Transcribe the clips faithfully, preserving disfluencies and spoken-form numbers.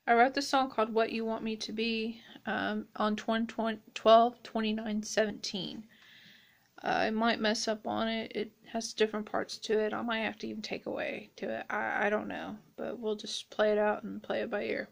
I wrote this song called What You Want Me to Be um, on twelve twenty-nine seventeen. Uh, I might mess up on it. It has different parts to it. I might have to even take away to it. I, I don't know. But we'll just play it out and play it by ear.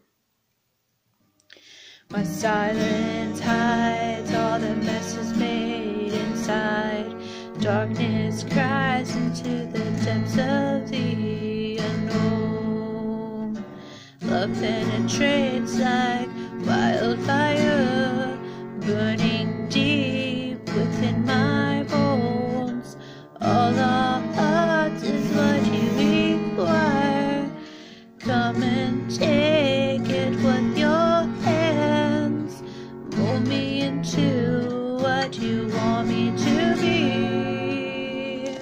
My silence hides all the messes made inside. Darkness cries into the depths of the unknown. Love penetrates like wildfire, burning deep within my bones. All our hearts is what you require. Come and take it with your hands. Mold me into what you want me to be.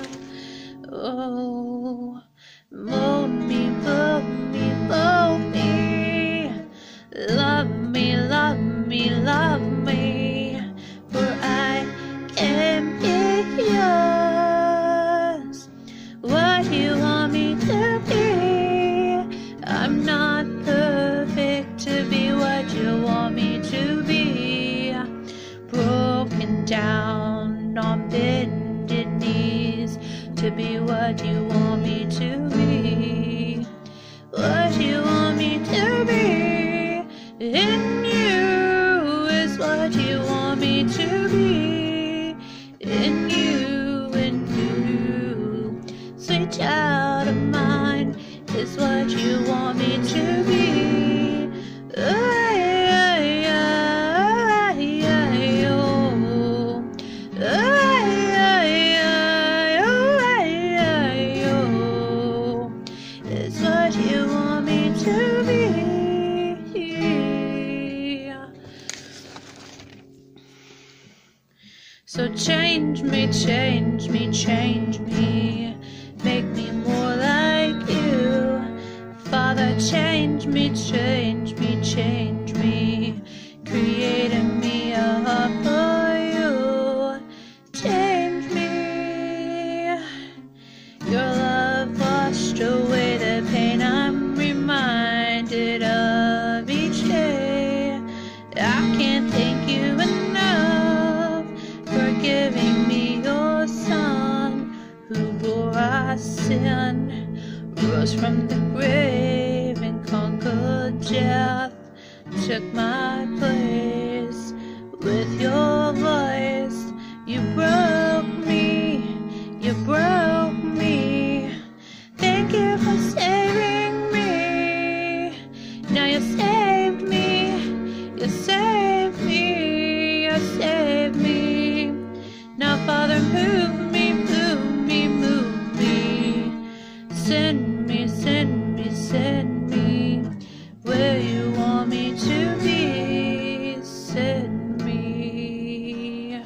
Oh, mold me, mold me, mold me. Love me, love me, love me. For I can be yours. What you want me to be. I'm not perfect to be what you want me to be. Broken down on bended knees to be what you want me to be. What you want me to be. In you is what you want me to be. In you, in you, sweet child of mine, is what you want me to be. Ay, ay, ay, ay, oh. Ay, ay, ay, oh, ay, ay, oh. Is what you want me to be. So change me, change me, change me. Make me more like you. Father, change me, change me, change me. Create in me a heart for you. Change me. Your love washed away the pain I'm reminded of each day. I can't thank you enough for giving me your son, who bore our sin, rose from the grave and conquered death, took my place. With your voice you broke me, you broke me. Thank you for saving me. Now you saved me, you saved me, you saved me. Now Father, move me, move me, move me. Send me, send me, send me where you want me to be. Send me.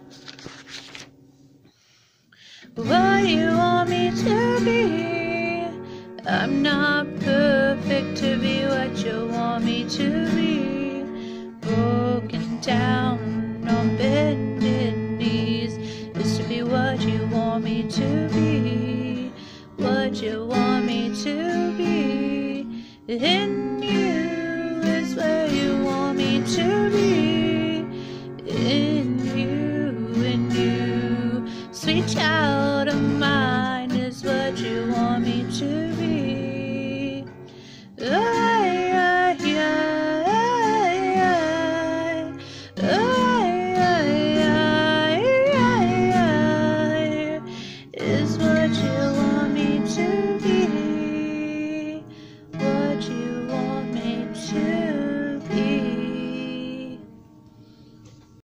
What you want me to be. I'm not perfect to be what you want me to be. Broken down on bended knees is to be what you want me to be. What you want me to be. In you is where you want me to be. In you, in you, sweet child of mine, is what you want me to be. Ay, ay, ay, ay, ay, ay, ay, ay, ay, is what you